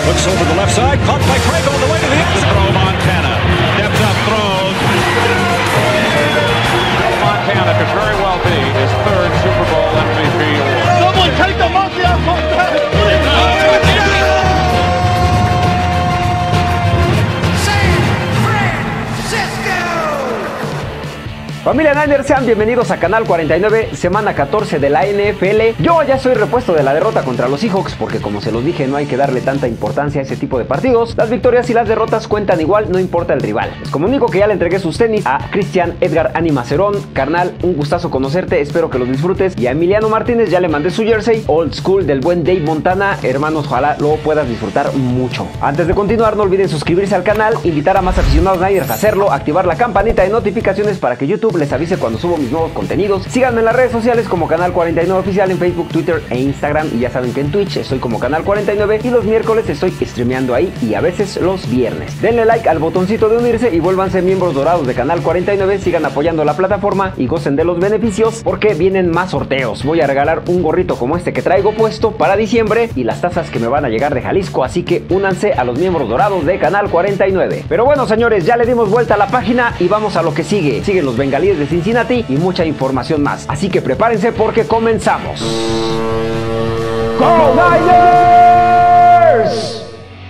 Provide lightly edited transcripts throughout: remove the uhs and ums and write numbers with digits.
Looks over the left side, caught by Craig on the way to the end zone. Throw Montana, steps up, throws. Montana could very well be his third Super Bowl MVP award. Someone take the monkey off Montana! Familia Niners, sean bienvenidos a Canal 49, semana 14 de la NFL. Yo ya soy repuesto de la derrota contra los Seahawks porque, como se los dije, no hay que darle tanta importancia a ese tipo de partidos. Las victorias y las derrotas cuentan igual, no importa el rival. Les comunico que ya le entregué sus tenis a Cristian Edgar Animacerón. Carnal, un gustazo conocerte, espero que los disfrutes. Y a Emiliano Martínez ya le mandé su jersey Old School del buen Dave Montana. Hermanos, ojalá lo puedas disfrutar mucho. Antes de continuar, no olviden suscribirse al canal, invitar a más aficionados Niners a hacerlo, activar la campanita de notificaciones para que YouTube les avise cuando subo mis nuevos contenidos. Síganme en las redes sociales como Canal 49 Oficial en Facebook, Twitter e Instagram. Y ya saben que en Twitch estoy como Canal 49 y los miércoles estoy streameando ahí y a veces los viernes. Denle like al botoncito de unirse y vuélvanse miembros dorados de Canal 49. Sigan apoyando la plataforma y gocen de los beneficios porque vienen más sorteos. Voy a regalar un gorrito como este que traigo puesto para diciembre y las tazas que me van a llegar de Jalisco, así que únanse a los miembros dorados de Canal 49. Pero bueno, señores, ya le dimos vuelta a la página y vamos a lo que sigue. Siguen los bengalíes de Cincinnati y mucha información más. Así que prepárense porque comenzamos. ¡Go Niners!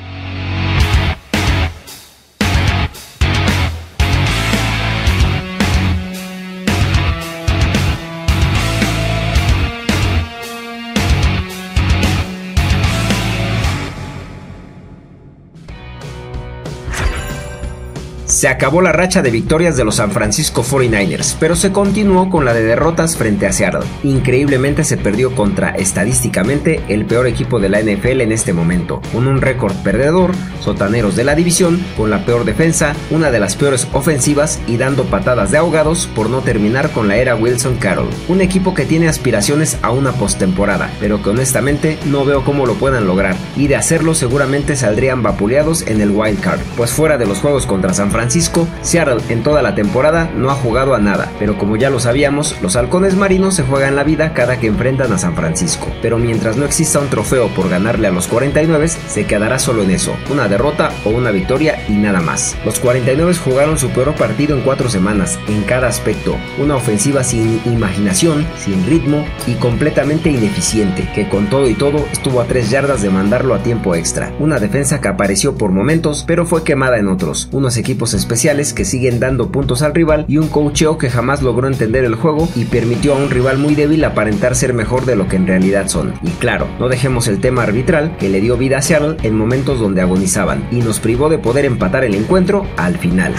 Se acabó la racha de victorias de los San Francisco 49ers, pero se continuó con la de derrotas frente a Seattle. Increíblemente se perdió contra, estadísticamente, el peor equipo de la NFL en este momento, con un récord perdedor, sotaneros de la división, con la peor defensa, una de las peores ofensivas y dando patadas de ahogados por no terminar con la era Wilson Carroll. Un equipo que tiene aspiraciones a una postemporada, pero que honestamente no veo cómo lo puedan lograr, y de hacerlo seguramente saldrían vapuleados en el wild card, pues fuera de los juegos contra San Francisco, Seattle en toda la temporada no ha jugado a nada, pero como ya lo sabíamos, los halcones marinos se juegan la vida cada que enfrentan a San Francisco. Pero mientras no exista un trofeo por ganarle a los 49, se quedará solo en eso, una derrota o una victoria y nada más. Los 49 jugaron su peor partido en 4 semanas, en cada aspecto, una ofensiva sin imaginación, sin ritmo y completamente ineficiente, que con todo y todo estuvo a 3 yardas de mandarlo a tiempo extra, una defensa que apareció por momentos pero fue quemada en otros, unos equipos especiales que siguen dando puntos al rival y un coacheo que jamás logró entender el juego y permitió a un rival muy débil aparentar ser mejor de lo que en realidad son. Y claro, no dejemos el tema arbitral que le dio vida a Seattle en momentos donde agonizaban y nos privó de poder empatar el encuentro al final.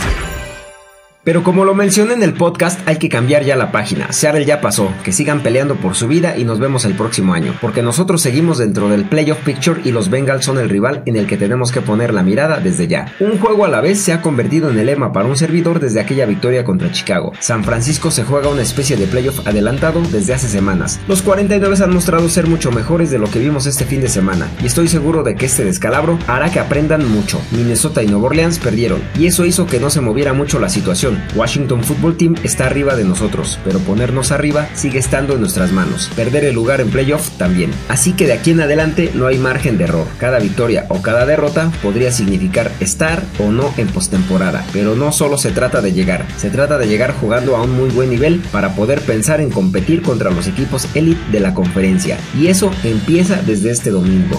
Pero como lo mencioné en el podcast, hay que cambiar ya la página. Seattle ya pasó, que sigan peleando por su vida y nos vemos el próximo año, porque nosotros seguimos dentro del playoff picture y los Bengals son el rival en el que tenemos que poner la mirada desde ya. Un juego a la vez se ha convertido en el lema para un servidor desde aquella victoria contra Chicago. San Francisco se juega una especie de playoff adelantado desde hace semanas. Los 49 han mostrado ser mucho mejores de lo que vimos este fin de semana, y estoy seguro de que este descalabro hará que aprendan mucho. Minnesota y Nueva Orleans perdieron, y eso hizo que no se moviera mucho la situación. Washington Football Team está arriba de nosotros, pero ponernos arriba sigue estando en nuestras manos. Perder el lugar en playoff también. Así que de aquí en adelante no hay margen de error. Cada victoria o cada derrota podría significar estar o no en postemporada. Pero no solo se trata de llegar, se trata de llegar jugando a un muy buen nivel para poder pensar en competir contra los equipos élite de la conferencia. Y eso empieza desde este domingo.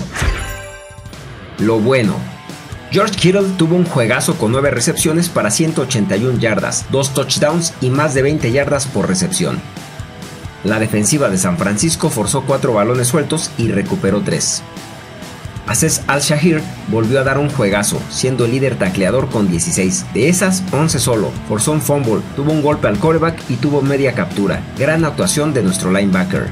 Lo bueno: George Kittle tuvo un juegazo con 9 recepciones para 181 yardas, 2 touchdowns y más de 20 yardas por recepción. La defensiva de San Francisco forzó 4 balones sueltos y recuperó 3. Azeez Al-Shaair volvió a dar un juegazo, siendo el líder tacleador con 16. De esas, 11 solo. Forzó un fumble, tuvo un golpe al quarterback y tuvo media captura. Gran actuación de nuestro linebacker.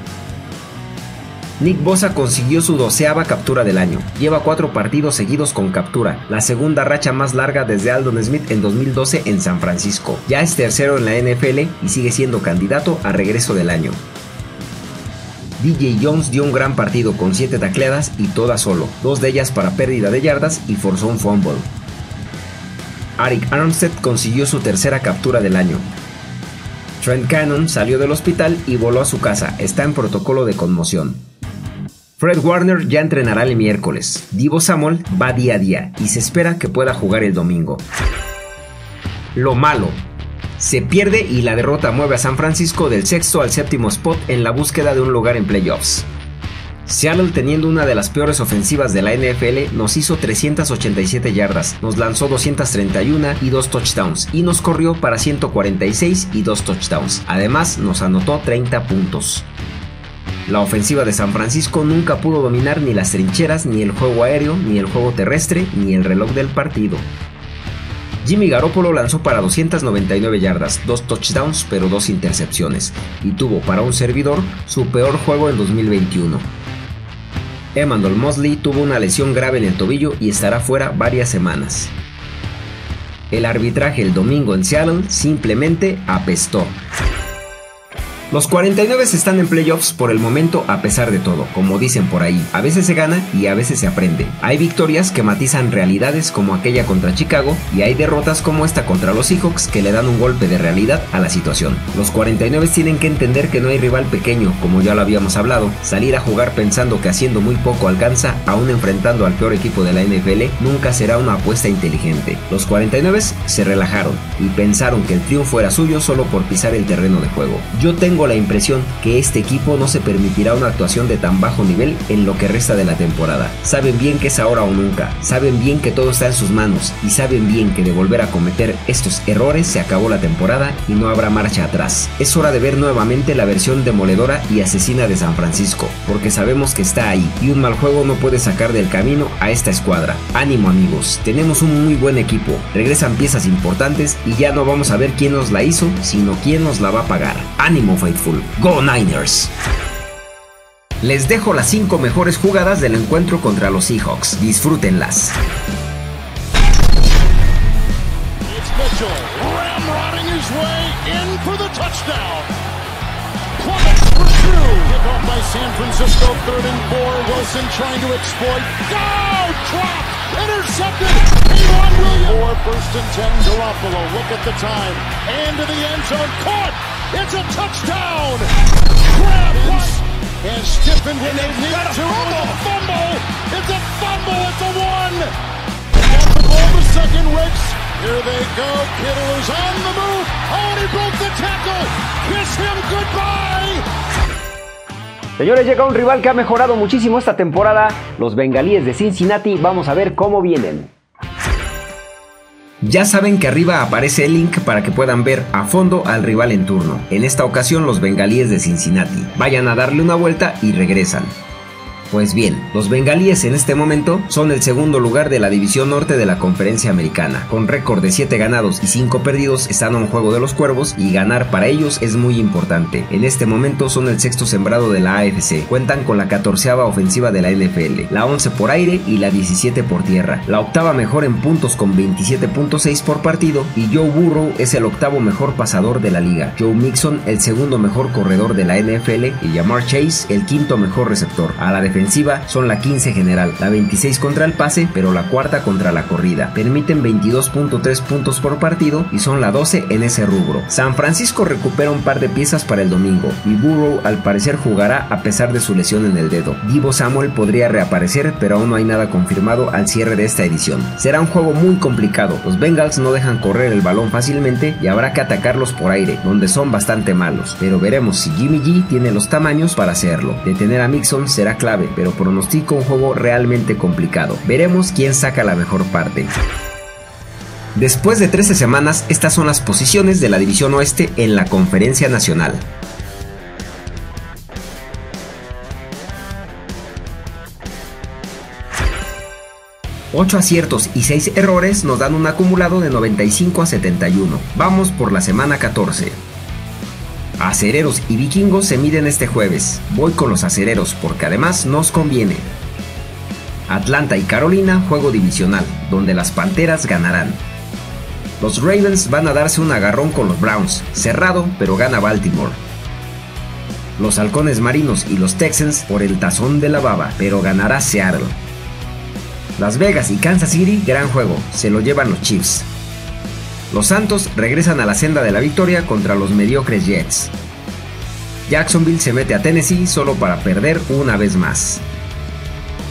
Nick Bosa consiguió su 12ª captura del año. Lleva 4 partidos seguidos con captura, la segunda racha más larga desde Aldon Smith en 2012 en San Francisco. Ya es tercero en la NFL y sigue siendo candidato a regreso del año. DJ Jones dio un gran partido con 7 tacleadas y todas solo, 2 de ellas para pérdida de yardas y forzó un fumble. Arik Armstead consiguió su 3ª captura del año. Trent Cannon salió del hospital y voló a su casa, está en protocolo de conmoción. Fred Warner ya entrenará el miércoles. Deebo Samuel va día a día y se espera que pueda jugar el domingo. Lo malo. Se pierde y la derrota mueve a San Francisco del sexto al séptimo spot en la búsqueda de un lugar en playoffs. Seattle, teniendo una de las peores ofensivas de la NFL, nos hizo 387 yardas, nos lanzó 231 y 2 touchdowns y nos corrió para 146 y 2 touchdowns. Además, nos anotó 30 puntos. La ofensiva de San Francisco nunca pudo dominar ni las trincheras, ni el juego aéreo, ni el juego terrestre, ni el reloj del partido. Jimmy Garoppolo lanzó para 299 yardas, 2 touchdowns pero 2 intercepciones, y tuvo para un servidor su peor juego en 2021. Emmanuel Mosley tuvo una lesión grave en el tobillo y estará fuera varias semanas. El arbitraje el domingo en Seattle simplemente apestó. Los 49 están en playoffs por el momento a pesar de todo, como dicen por ahí, a veces se gana y a veces se aprende. Hay victorias que matizan realidades como aquella contra Chicago y hay derrotas como esta contra los Seahawks que le dan un golpe de realidad a la situación. Los 49 tienen que entender que no hay rival pequeño, como ya lo habíamos hablado. Salir a jugar pensando que haciendo muy poco alcanza, aún enfrentando al peor equipo de la NFL, nunca será una apuesta inteligente. Los 49 se relajaron y pensaron que el triunfo era suyo solo por pisar el terreno de juego. Yo tengo la impresión que este equipo no se permitirá una actuación de tan bajo nivel en lo que resta de la temporada. Saben bien que es ahora o nunca, saben bien que todo está en sus manos y saben bien que de volver a cometer estos errores se acabó la temporada y no habrá marcha atrás. Es hora de ver nuevamente la versión demoledora y asesina de San Francisco, porque sabemos que está ahí y un mal juego no puede sacar del camino a esta escuadra. Ánimo amigos, tenemos un muy buen equipo, regresan piezas importantes y ya no vamos a ver quién nos la hizo, sino quién nos la va a pagar. Ánimo Faithful, Go Niners. Les dejo las 5 mejores jugadas del encuentro contra los Seahawks, disfrútenlas. San Francisco, 3rd and 4. Wilson trying to exploit. Go! Drop! Intercepted! Elon Williams. Or 1st and 10. Garoppolo. Look at the time. And to the end zone. Caught! It's a touchdown! Grab one! And stiffened when they need to. Fumble! It's a fumble! It's a one! Got the ball to second. Riggs. Here they go. Kittle is on the move. Oh, and he broke the tackle. Kiss him goodbye! Señores, llega un rival que ha mejorado muchísimo esta temporada, los Bengalíes de Cincinnati. Vamos a ver cómo vienen. Ya saben que arriba aparece el link para que puedan ver a fondo al rival en turno. En esta ocasión los Bengalíes de Cincinnati. Vayan a darle una vuelta y regresan. Pues bien, los bengalíes en este momento son el segundo lugar de la división norte de la conferencia americana. Con récord de 7 ganados y 5 perdidos están a un juego de los cuervos y ganar para ellos es muy importante. En este momento son el sexto sembrado de la AFC. Cuentan con la 14ª ofensiva de la NFL, la 11 por aire y la 17 por tierra. La octava mejor en puntos con 27.6 por partido y Joe Burrow es el octavo mejor pasador de la liga. Joe Mixon el segundo mejor corredor de la NFL y Ja'Marr Chase el quinto mejor receptor. A la defensiva son la 15 general, la 26 contra el pase, pero la cuarta contra la corrida. Permiten 22.3 puntos por partido y son la 12 en ese rubro. San Francisco recupera un par de piezas para el domingo y Burrow al parecer jugará a pesar de su lesión en el dedo. Deebo Samuel podría reaparecer, pero aún no hay nada confirmado al cierre de esta edición. Será un juego muy complicado. Los Bengals no dejan correr el balón fácilmente y habrá que atacarlos por aire, donde son bastante malos, pero veremos si Jimmy G tiene los tamaños para hacerlo. Detener a Mixon será clave, pero pronostico un juego realmente complicado. Veremos quién saca la mejor parte. Después de 13 semanas, estas son las posiciones de la División Oeste en la Conferencia Nacional. Ocho aciertos y 6 errores nos dan un acumulado de 95 a 71. Vamos por la semana 14. Acereros y Vikingos se miden este jueves. Voy con los acereros porque además nos conviene. Atlanta y Carolina, juego divisional, donde las Panteras ganarán. Los Ravens van a darse un agarrón con los Browns, cerrado pero gana Baltimore. Los Halcones Marinos y los Texans por el tazón de la baba, pero ganará Seattle. Las Vegas y Kansas City, gran juego, se lo llevan los Chiefs. Los Santos regresan a la senda de la victoria contra los mediocres Jets. Jacksonville se mete a Tennessee solo para perder una vez más.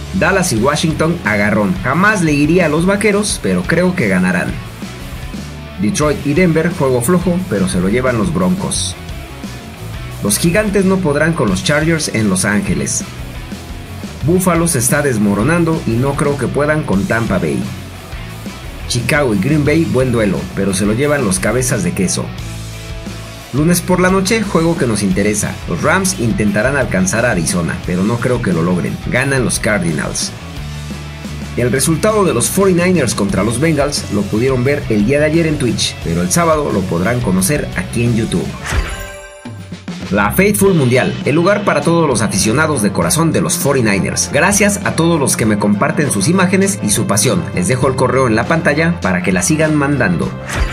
Dallas y Washington agarrón. Jamás le iría a los Vaqueros, pero creo que ganarán. Detroit y Denver juego flojo, pero se lo llevan los Broncos. Los Gigantes no podrán con los Chargers en Los Ángeles. Buffalo se está desmoronando y no creo que puedan con Tampa Bay. Chicago y Green Bay buen duelo, pero se lo llevan los cabezas de queso. Lunes por la noche, juego que nos interesa. Los Rams intentarán alcanzar a Arizona, pero no creo que lo logren. Ganan los Cardinals. El resultado de los 49ers contra los Bengals lo pudieron ver el día de ayer en Twitch, pero el sábado lo podrán conocer aquí en YouTube. La Faithful Mundial, el lugar para todos los aficionados de corazón de los 49ers. Gracias a todos los que me comparten sus imágenes y su pasión. Les dejo el correo en la pantalla para que la sigan mandando.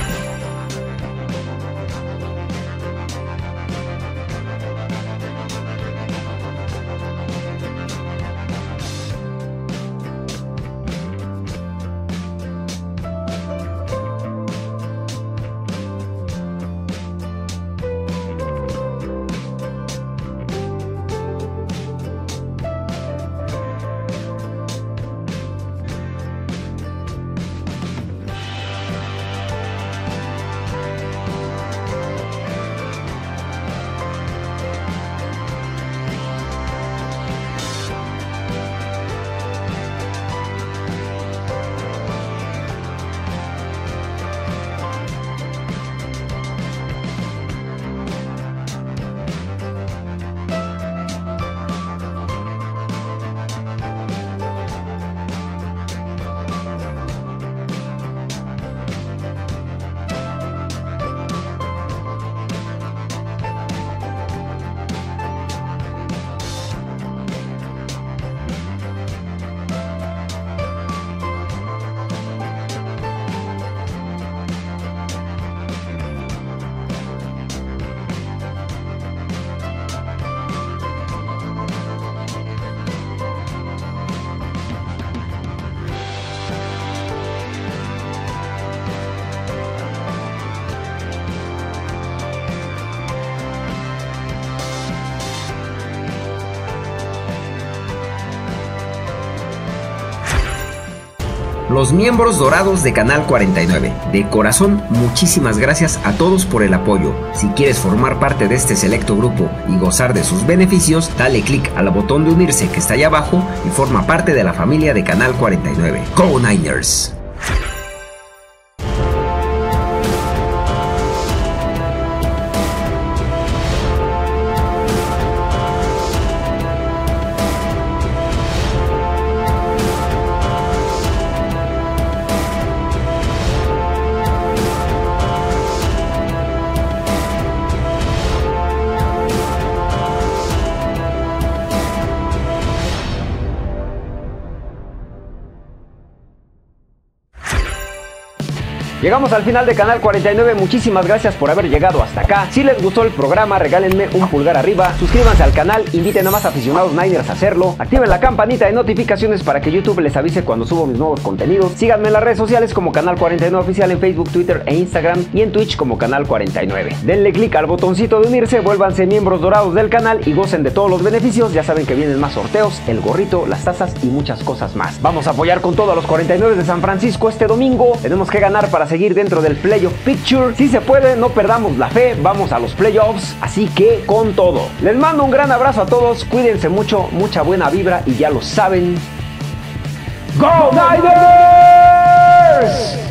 Los miembros dorados de Canal 49. De corazón, muchísimas gracias a todos por el apoyo. Si quieres formar parte de este selecto grupo y gozar de sus beneficios, dale click al botón de unirse que está allá abajo y forma parte de la familia de Canal 49. ¡Go Niners! Llegamos al final de Canal 49, muchísimas gracias por haber llegado hasta acá. Si les gustó el programa, regálenme un pulgar arriba, suscríbanse al canal, inviten a más aficionados Niners a hacerlo, activen la campanita de notificaciones para que YouTube les avise cuando subo mis nuevos contenidos, síganme en las redes sociales como Canal 49 Oficial en Facebook, Twitter e Instagram y en Twitch como Canal 49. Denle click al botoncito de unirse, vuélvanse miembros dorados del canal y gocen de todos los beneficios, ya saben que vienen más sorteos, el gorrito, las tazas y muchas cosas más. Vamos a apoyar con todo a los 49 de San Francisco este domingo, tenemos que ganar para seguir dentro del Playoff Picture. Si se puede, no perdamos la fe, vamos a los playoffs, así que con todo. Les mando un gran abrazo a todos, cuídense mucho, mucha buena vibra y ya lo saben. ¡Go Niners!